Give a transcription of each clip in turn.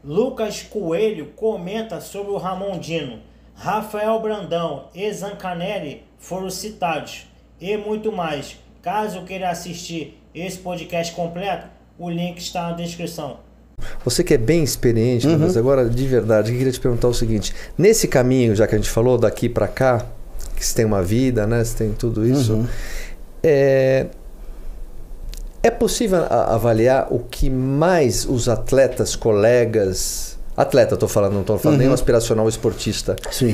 Lucas Coelho comenta sobre o Ramondino. Rafael Brandão e Zancanelli foram citados. E muito mais. Caso queira assistir esse podcast completo, o link está na descrição. Você que é bem experiente, mas agora de verdade, eu queria te perguntar o seguinte. Nesse caminho, já que a gente falou daqui para cá, que você tem uma vida, né? Você tem tudo isso. É possível avaliar o que mais os atletas, colegas... Atleta, estou falando, não estou falando nem um aspiracional esportista. Sim.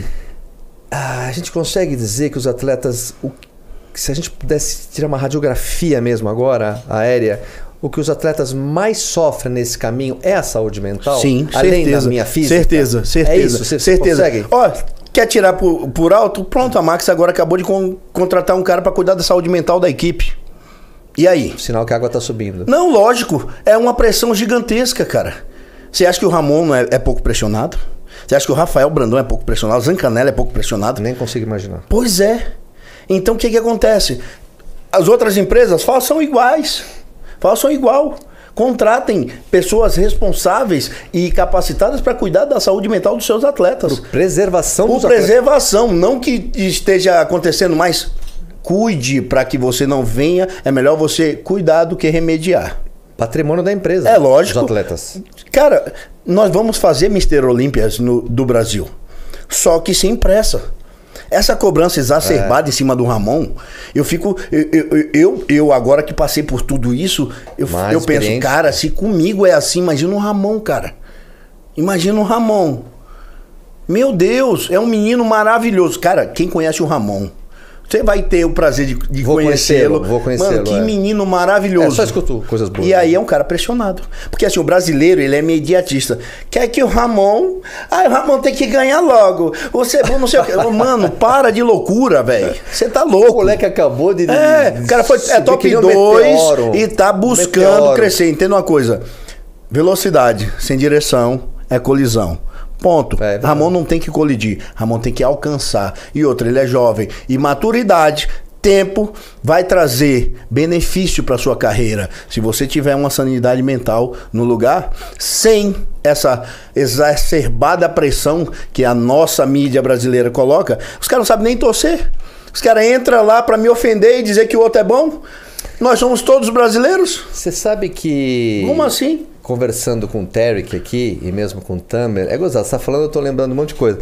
A gente consegue dizer que os atletas... Se a gente pudesse tirar uma radiografia mesmo agora, aérea... O que os atletas mais sofrem nesse caminho é a saúde mental? Sim, além certeza. Da minha física? Certeza. É isso? Você certeza. consegue? Ó, quer tirar por alto? Pronto, a Max agora acabou de contratar um cara para cuidar da saúde mental da equipe. E aí? Sinal que a água tá subindo. Não, lógico. É uma pressão gigantesca, cara. Você acha que o Ramon é pouco pressionado? Você acha que o Rafael Brandão é pouco pressionado? O Zancanelli é pouco pressionado? Nem consigo imaginar. Pois é. Então o que acontece? As outras empresas façam iguais. Façam igual. Contratem pessoas responsáveis e capacitadas para cuidar da saúde mental dos seus atletas. Por preservação dos atletas. Por preservação, não que esteja acontecendo, mas cuide para que você não venha. É melhor você cuidar do que remediar. Patrimônio da empresa. É lógico. Os atletas. Cara, nós vamos fazer Mr. Olímpias do Brasil. Só que sem pressa. Essa cobrança exacerbada em cima do Ramon, eu fico... Eu agora que passei por tudo isso, eu penso, cara, se comigo é assim, imagina o Ramon, cara. Imagina o Ramon. Meu Deus, é um menino maravilhoso. Cara, quem conhece o Ramon... Você vai ter o prazer de conhecê-lo. Vou conhecê-lo. Mano, que menino maravilhoso. Só escuto coisas boas. E aí é um cara pressionado. Porque assim, o brasileiro, ele é imediatista. Quer que o Ramon... o Ramon tem que ganhar logo. Você não sei o que. Mano, para de loucura, velho. Você tá louco. O moleque acabou de... o cara foi top 2 e tá buscando crescer. Entenda uma coisa. Velocidade sem direção é colisão. Ponto. Ramon não tem que colidir, Ramon tem que alcançar. E outra, ele é jovem. E maturidade, tempo, vai trazer benefício para sua carreira. Se você tiver uma sanidade mental no lugar, sem essa exacerbada pressão que a nossa mídia brasileira coloca, os caras não sabem nem torcer. Os caras entram lá para me ofender e dizer que o outro é bom. Nós somos todos brasileiros. Você sabe que... Como assim? Conversando com o Tarek aqui, e mesmo com o Tamer, é gozado, você tá falando, eu tô lembrando um monte de coisa.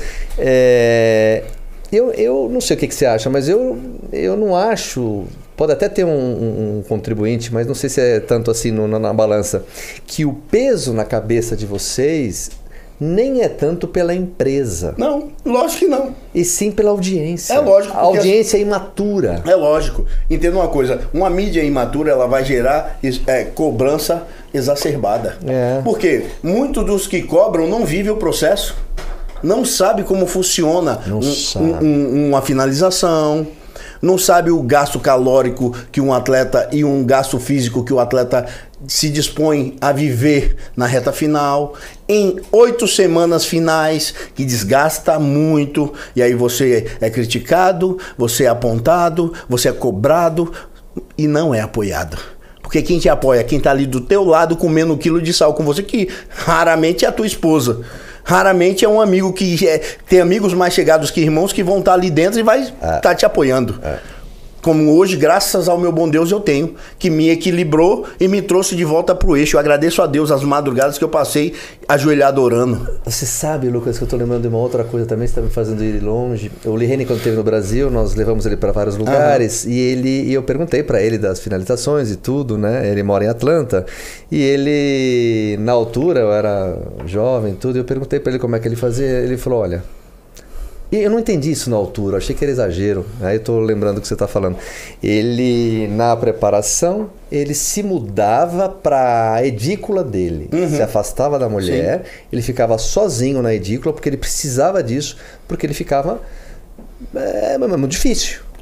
Eu não sei o que você acha, mas eu não acho, pode até ter um contribuinte, mas não sei se é tanto assim na balança, que o peso na cabeça de vocês nem é tanto pela empresa. Não, lógico que não. E sim pela audiência. É lógico. A audiência é imatura. É lógico. Entenda uma coisa, uma mídia imatura, ela vai gerar cobrança exacerbada. Porque muitos dos que cobram não vivem o processo. Não sabe como funciona uma finalização. Não sabe o gasto calórico que um atleta e um gasto físico que o atleta se dispõe a viver na reta final, em 8 semanas finais, que desgasta muito, e aí você é criticado, você é apontado, você é cobrado e não é apoiado. Porque quem te apoia, quem tá ali do teu lado comendo 1 quilo de sal com você, que raramente é a tua esposa. Raramente é um amigo que... tem amigos mais chegados que irmãos que vão estar ali dentro e vai estar te apoiando. Como hoje, graças ao meu bom Deus, eu tenho, que me equilibrou e me trouxe de volta pro eixo. Eu agradeço a Deus as madrugadas que eu passei ajoelhado orando. Você sabe, Lucas, que eu tô lembrando de uma outra coisa também, você tá me fazendo ir longe. O Lirene, quando esteve no Brasil, nós levamos ele para vários lugares e eu perguntei para ele das finalizações e tudo, né? Ele mora em Atlanta e ele, na altura, eu era jovem e tudo, eu perguntei para ele como é que ele fazia. Ele falou, olha... E eu não entendi isso na altura, eu achei que era exagero. Aí eu tô lembrando o que você tá falando. Ele, na preparação, ele se mudava para a edícula dele. Se afastava da mulher, ele ficava sozinho na edícula porque ele precisava disso, porque ele ficava... muito difícil.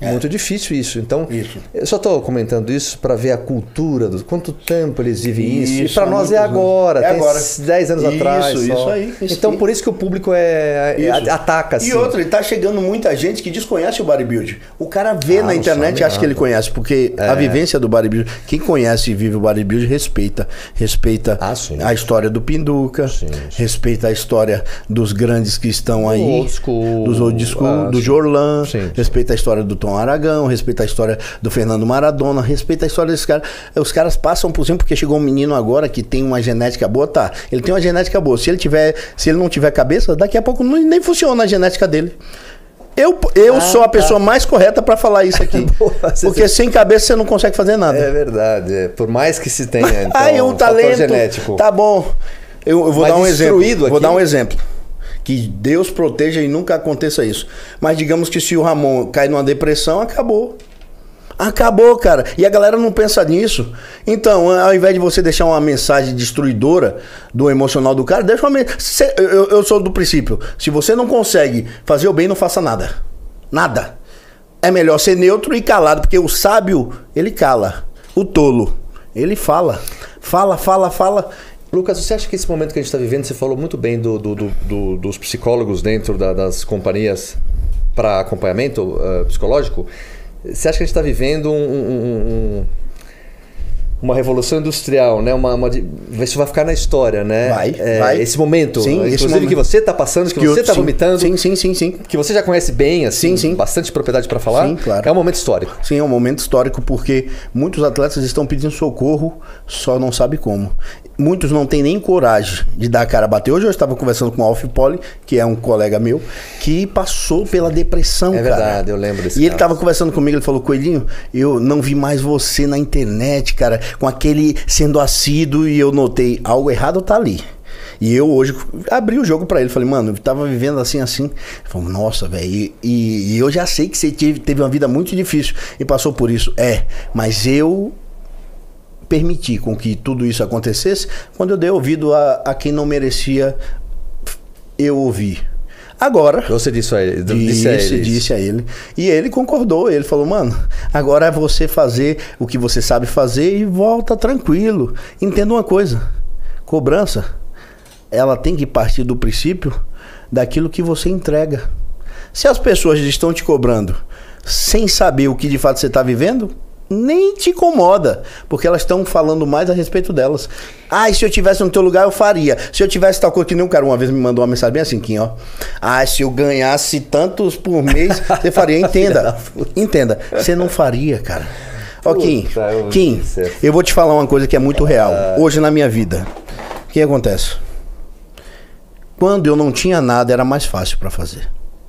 Muito difícil isso. Então, eu só estou comentando isso para ver a cultura, quanto tempo eles vivem isso. E para nós é agora, tem agora. 10 anos atrás. Isso aí. Então, por isso que o público ataca assim. E outra, ele tá chegando muita gente que desconhece o bodybuilding. O cara vê na internet e acha que ele conhece, porque a vivência do bodybuilding, quem conhece e vive o bodybuilding respeita a história do Pinduca, respeita a história dos grandes que estão aí, dos old school, do Jorlan, respeita a história do Tom Aragão, respeita a história do Fernando Maradona, respeita a história desses caras. Os caras passam por cima porque chegou um menino agora que tem uma genética boa, tá? Ele tem uma genética boa. Se ele não tiver cabeça, daqui a pouco nem funciona a genética dele. Eu sou a pessoa mais correta para falar isso aqui. Porque sem cabeça você não consegue fazer nada. É verdade. Por mais que se tenha, então, o talento genético. Tá bom. Eu vou dar um exemplo. Vou dar um exemplo. Que Deus proteja e nunca aconteça isso. Mas digamos que se o Ramon cai numa depressão, acabou. Acabou, cara. E a galera não pensa nisso. Então, ao invés de você deixar uma mensagem destruidora do emocional do cara, deixa uma mensagem. Eu sou do princípio. Se você não consegue fazer o bem, não faça nada. Nada. É melhor ser neutro e calado, porque o sábio, ele cala. O tolo, ele fala. Fala. Lucas, você acha que esse momento que a gente está vivendo, você falou muito bem dos psicólogos dentro das companhias para acompanhamento psicológico? Você acha que a gente está vivendo uma revolução industrial, né? Isso vai ficar na história, né? Vai. Esse momento, sim, inclusive que você está passando, que você está vomitando. Sim. Que você já conhece bem, assim, sim. Bastante propriedade para falar. Sim, claro. É um momento histórico. Sim, é um momento histórico porque muitos atletas estão pedindo socorro, só não sabe como. Muitos não têm nem coragem de dar a cara a bater. Hoje eu estava conversando com o Alf Poli, que é um colega meu, que passou pela depressão, cara. É verdade, eu lembro desse E ele estava conversando comigo, ele falou: Coelhinho, eu não vi mais você na internet, cara, com aquele sendo assíduo, e eu notei, algo errado tá ali. E eu hoje abri o jogo pra ele, falei: mano, eu tava vivendo assim. Ele falou: nossa, velho, e eu já sei que você teve uma vida muito difícil e passou por isso. Mas eu permitir com que tudo isso acontecesse quando eu dei ouvido a quem não merecia eu ouvir. Agora... Você disse a ele? Disse a ele. E ele concordou. Ele falou: mano, agora é você fazer o que você sabe fazer e volta tranquilo. Entenda uma coisa. Cobrança, ela tem que partir do princípio daquilo que você entrega. Se as pessoas estão te cobrando sem saber o que de fato você está vivendo, nem te incomoda, porque elas estão falando mais a respeito delas. E se eu tivesse no teu lugar eu faria. Se eu tivesse tal coisa, que nem um cara uma vez me mandou uma mensagem bem assim, Kim, ó. Se eu ganhasse tantos por mês, você faria. Entenda, você não faria, cara. Ó, Kim, eu vou te falar uma coisa que é muito real. Hoje na minha vida, o que acontece? Quando eu não tinha nada, era mais fácil pra fazer.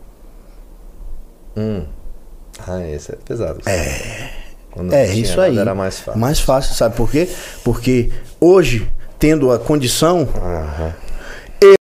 Isso é pesado. Isso aí. Era mais fácil. Mais fácil, sabe por quê? Porque hoje, tendo a condição,